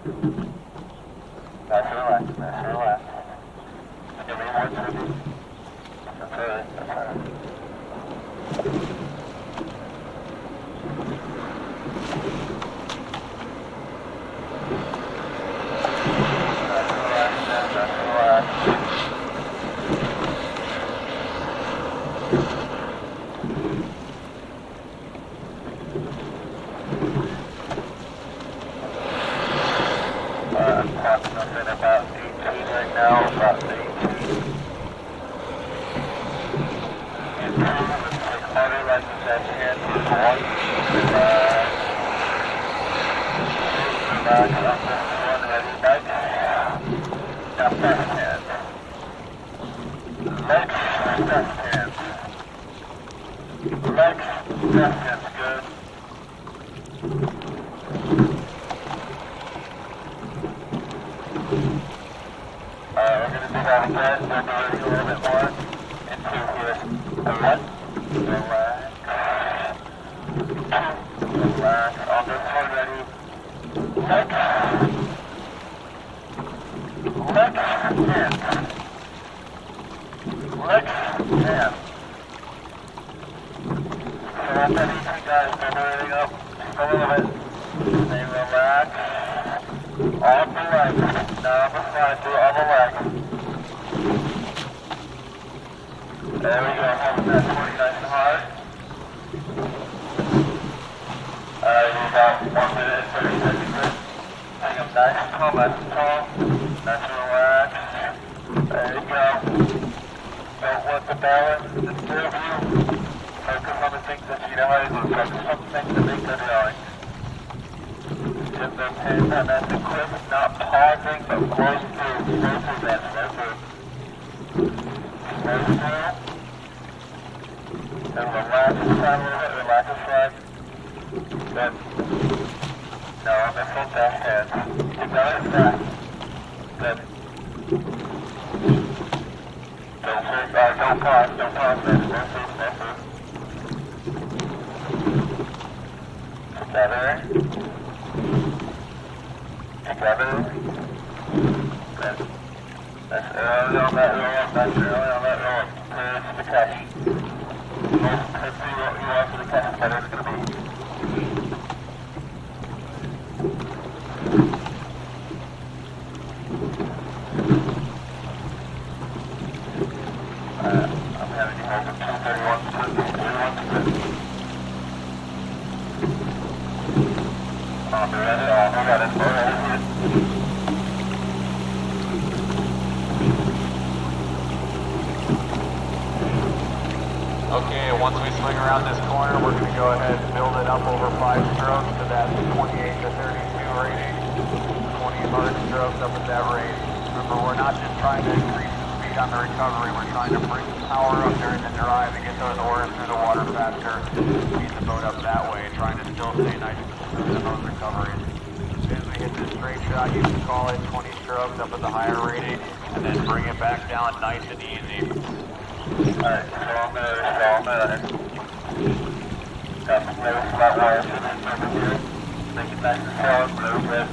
Nice and relaxed, nice and relaxed. Give me more trippy. That's alright, that's alright. Nice and relaxed, nice and relaxed. I'm clocking up at about 18 right now, about 18. And let's take harder like the left hand is one. Relax. Relax on this one, ready, Mike? Now left hand. Legs, left hand. Legs, left hand's good. We're going to do that again, so we're a little bit more into here. One, relax. Two, relax. On this one, ready. Legs. Legs, hands. Legs, hands. So that's that easy, guys. Build everything up just a little bit. Stay relaxed. All the legs. Now on the side, do all the legs. There we go, holding that 20 nice and hard. Alright, about 1 minute and 30 seconds in. Hang up nice and tall, nice and tall. Nice and relaxed. There you go. Don't want the balance to disturb you. Focus on the things that you know how to do. Focus on the things that make good going. Tip those hands on that quick, not pausing, but flow through. Flow through that, flow through. Slow through. And relax the side a little bit, relax the side. Good. Now on this one, dash hands. You got it fast. Good. Don't pause, don't pause, man. Slow through, slow through. Together. Together. Good. That's early on that roll, that's early on that roll. Here's the catch. Let's see what you want for the catch, better it's going to be. I'm having you hold the 231 to 231 to 50. Oh, they're ready, oh, we got it, we're ready. Okay, once we swing around this corner, we're going to go ahead and build it up over 5 strokes to that 28 to 32 rating. 20 hard strokes up at that rate. Remember, we're not just trying to increase the speed on the recovery, we're trying to bring the power up during the drive and get those oars through the water faster. Speed the boat up that way, trying to still stay nice and smooth in those recoveries. As soon as we hit this straight shot, you can call it 20 strokes up at the higher rating, and then bring it back down nice and easy. Alright, slow motor. Got some little flat wires in this over here. Make it nice and solid, blue, red.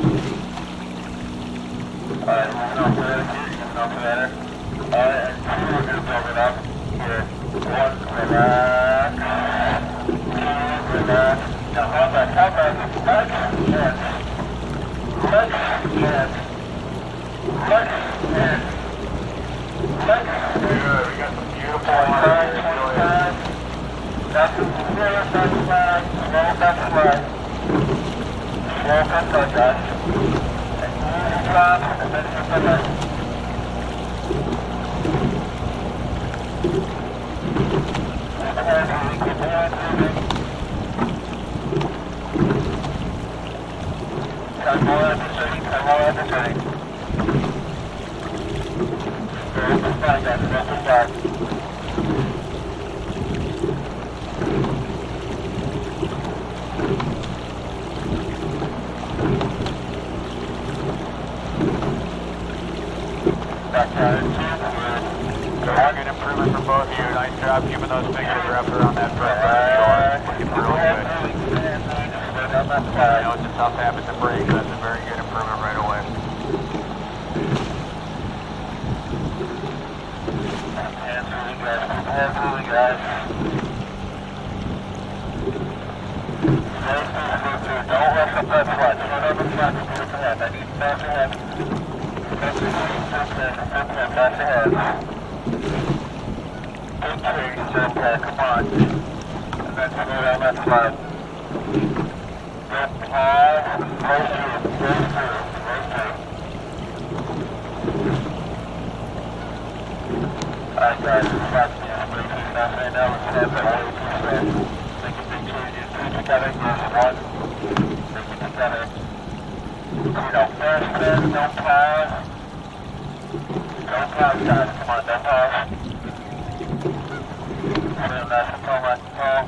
Alright, moving on to that here, moving on to that. Alright, and two, we're going to build it up here. One, relax. Two, relax. Now, how about legs, hands. Legs, hands. Legs, hands. Legs, hands. Good, we got some beautiful Time, 25. That's the serious, that's flat. Slow, that's flat. Slow, that's flat, guys. And easy drop, and then just the left. Keep the hands moving, keep the hands moving. Time more at the setting, time more at the setting. Very good spot, guys, very good spot. Back down at 2, good improvement for both of you. Nice job keeping those fingers wrapped around that front of the shore. Looking real good. I know it's a tough habit to break, but that's a very good improvement. improvement right away. Absolutely, guys. Don't rush up that flat. Do not over flat to flip ahead. I need fast ahead. Fast ahead. Big trees, okay, come on. And then slow down that flat. Don't pause. Close through. Alright guys, it's fast. Right now, let's have that 1%. Make a big changes. Keep together. There's one. Make it together. Fast, don't pause. Don't pause, guys. Come on, don't pause. Nice and tall, nice and tall.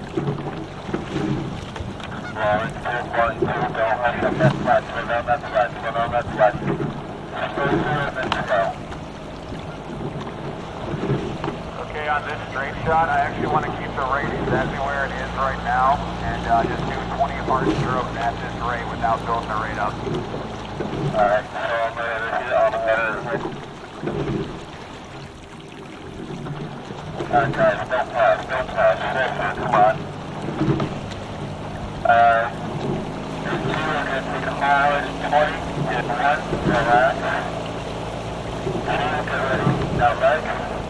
Rolling through, don't rush up that flat. Slow down that flat. Just go through and then go. On this straight shot, I actually want to keep the rate exactly where it is right now and just do 20 hard strokes at this rate without building the rate up. Alright, so I'm going to hit on the header. Alright guys, don't pause, come on. There's two, we're going to take a hard 20, hit one, relax. Two, get ready, now leg.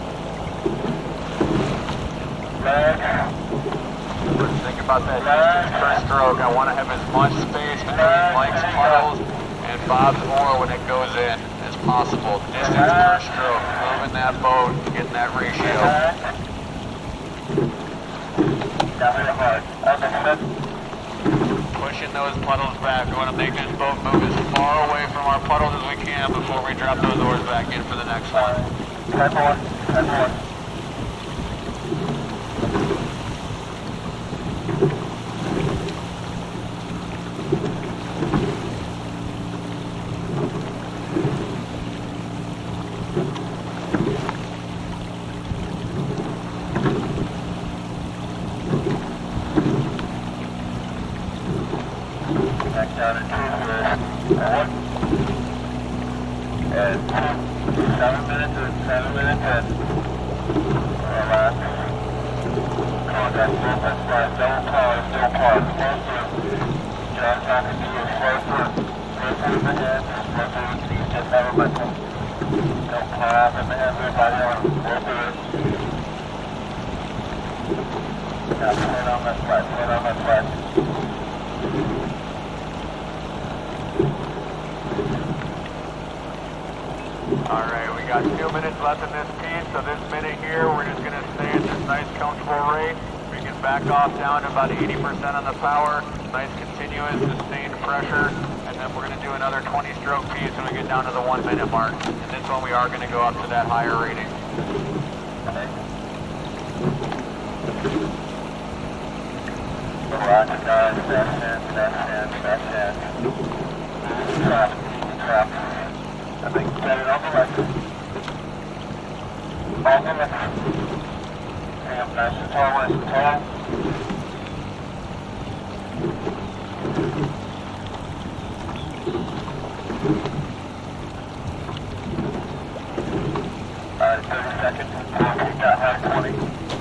Think about that distance per stroke. I want to have as much space between Mike's puddles and Bob's oar when it goes in as possible. Distance per stroke. Moving that boat, getting that ratio. Pushing those puddles back. We want to make this boat move as far away from our puddles as we can before we drop those oars back in for the next one. 10-1. Back down into 1 and 2, 7 minutes and relax. Contact, that's right, don't pause, slow through. John talking to you, slow through the head, slow through the knees, just have a mental. Don't pause in the head, everybody on, slow through it. Now slow down that flat. Alright, we got 2 minutes left in this piece, so this minute here, we're just going to stay at this nice comfortable rate. We can back off down to about 80% on the power, nice continuous sustained pressure, and then we're going to do another 20 stroke piece when we get down to the 1 minute mark. And this one we are going to go up to that higher rating. Relax, guys, that's it. Trap. I think you got it on the left. On the left. Hang up nice and tall. Alright, 30 seconds. You got high 20.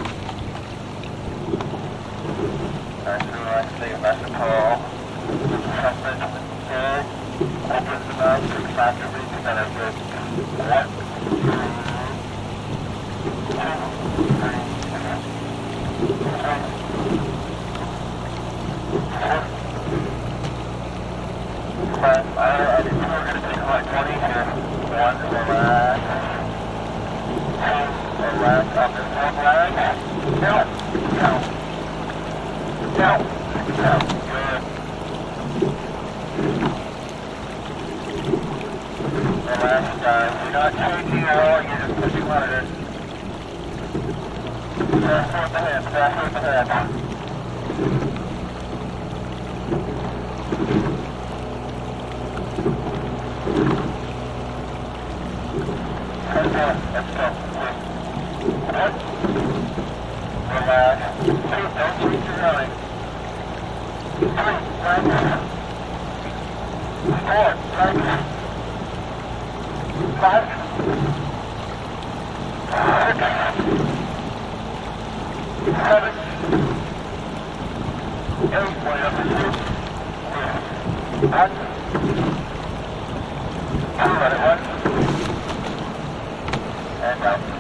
Nice and relax, stay nice and tall. Something good. Opens the mouth, takes faster reach, and then good. 1, 2, 3, 4, 5. I think we're going to take like 20 here. 1, relax. 2, relax. On this one leg. Down. Good. Relax, guys. You're not changing at all. You're just pushing harder. Faster with the hands. Let's go. What? Relax. 2, don't change your rowing. 3, right. 4, And out.